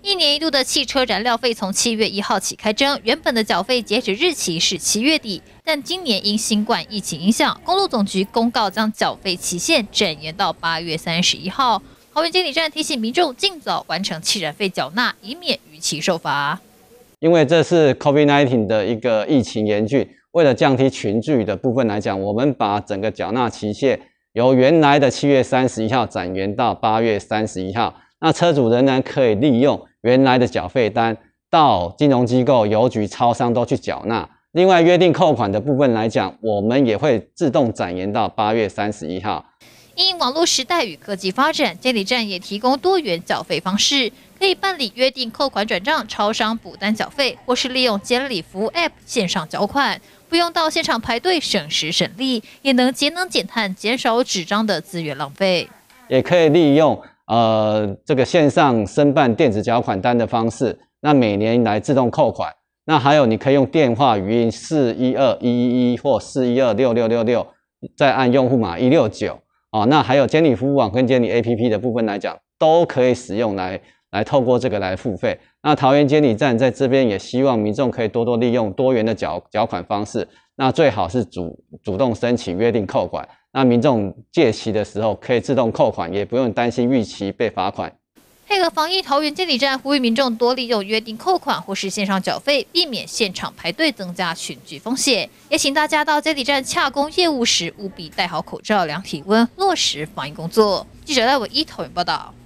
1年1度的汽车燃料费从7月1号起开征，原本的缴费截止日期是7月底，但今年因新冠疫情影响，公路总局公告将缴费期限整延到8月31号。桃园监理站提醒民众尽早完成汽燃费缴纳，以免逾期受罚。 因为这是 COVID-19 的一个疫情严峻，为了降低群聚的部分来讲，我们把整个缴纳期限由原来的7月31号展延到8月31号。那车主仍然可以利用原来的缴费单到金融机构、邮局、超商都去缴纳。另外，约定扣款的部分来讲，我们也会自动展延到8月31号。 因网络时代与科技发展，监理站也提供多元缴费方式，可以办理约定扣款转账、超商补单缴费，或是利用监理服务 App 线上缴款，不用到现场排队，省时省力，也能节能减碳，减少纸张的资源浪费。也可以利用这个线上申办电子缴款单的方式，那每年来自动扣款。那还有你可以用电话语音412-111或412-6666，再按用户码169。那还有监理服务网跟监理 APP 的部分来讲，都可以使用来透过这个来付费。那桃园监理站在这边也希望民众可以多多利用多元的缴款方式，那最好是主动申请约定扣款。那民众届期的时候可以自动扣款，也不用担心逾期被罚款。 配合防疫，桃园监理站呼吁民众多利用约定扣款或是线上缴费，避免现场排队增加群聚风险。也请大家到监理站洽公业务时，务必戴好口罩、量体温，落实防疫工作。记者赖伟一桃园报道。